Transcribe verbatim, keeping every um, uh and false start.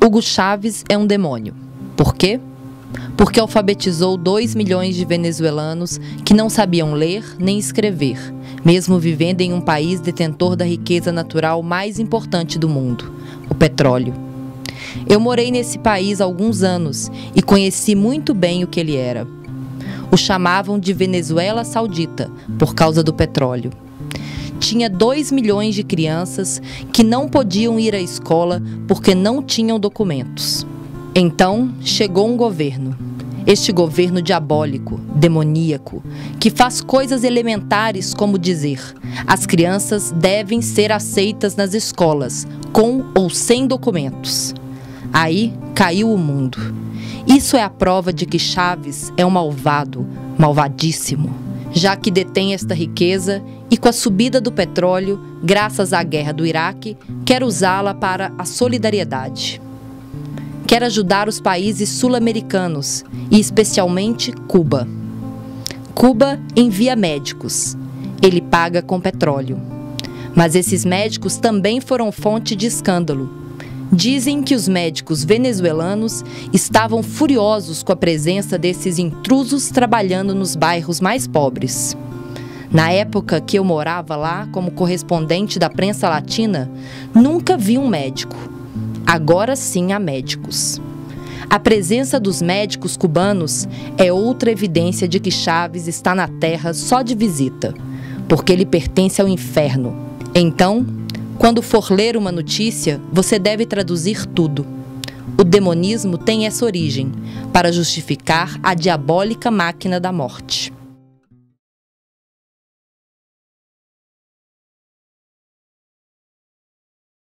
Hugo Chávez é um demônio. Por quê? Porque alfabetizou dois milhões de venezuelanos que não sabiam ler nem escrever, mesmo vivendo em um país detentor da riqueza natural mais importante do mundo, o petróleo. Eu morei nesse país há alguns anos e conheci muito bem o que ele era. O chamavam de Venezuela Saudita, por causa do petróleo. Tinha dois milhões de crianças que não podiam ir à escola porque não tinham documentos. Então, chegou um governo. Este governo diabólico, demoníaco, que faz coisas elementares como dizer: as crianças devem ser aceitas nas escolas, com ou sem documentos. Aí caiu o mundo. Isso é a prova de que Chávez é um malvado, malvadíssimo, já que detém esta riqueza e, com a subida do petróleo, graças à guerra do Iraque, quer usá-la para a solidariedade. Quer ajudar os países sul-americanos e especialmente Cuba. Cuba envia médicos. Ele paga com petróleo. Mas esses médicos também foram fonte de escândalo. Dizem que os médicos venezuelanos estavam furiosos com a presença desses intrusos trabalhando nos bairros mais pobres. Na época que eu morava lá como correspondente da prensa latina, nunca vi um médico. Agora sim há médicos. A presença dos médicos cubanos é outra evidência de que Chávez está na terra só de visita, porque ele pertence ao inferno. Então, quando for ler uma notícia, você deve traduzir tudo. O demonismo tem essa origem, para justificar a diabólica máquina da morte.